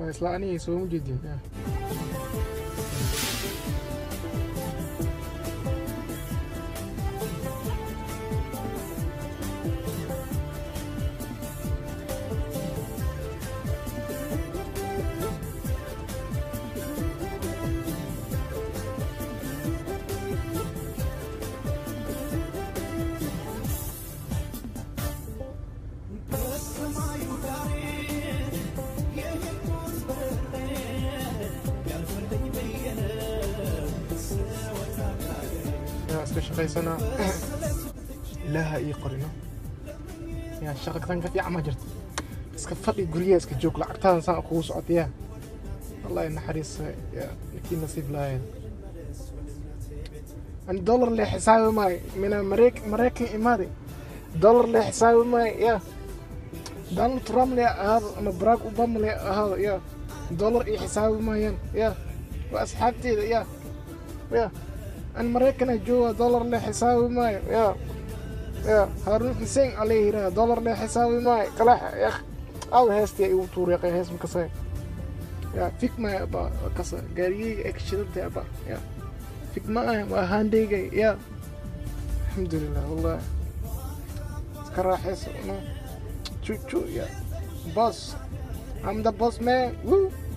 isla aniga soo mujeedin iska shaqaysana ilaaha ii qorino yaa shaqa tan ka fiican ma jirto iska fadhi guriga iska joog lacagtadan saan kugu socotaya wallahi naxariis yaa ninkii nasiib lahayn an dollar le xisaabi maay mina mareykan imaade dollar le xisaabi maay yaa Donald Trump le ahaado ama Barack Obama le ahaado yaa dollar ii xisaabi maayaan yaa waa asxaabteeda yaa أنا مريكنا جوا دولار له حسابي ماي يا هارون حسين عليه دولار له حسابي ماي كلاح يا أخ أو هستي أيوة طريقة هست مكسر يا فيك ما أبا كسر قاري أكشرت أبا يا فيك ما وهاندي جاي يا الحمد لله والله كرا حس شو يا boss I'm the boss man woo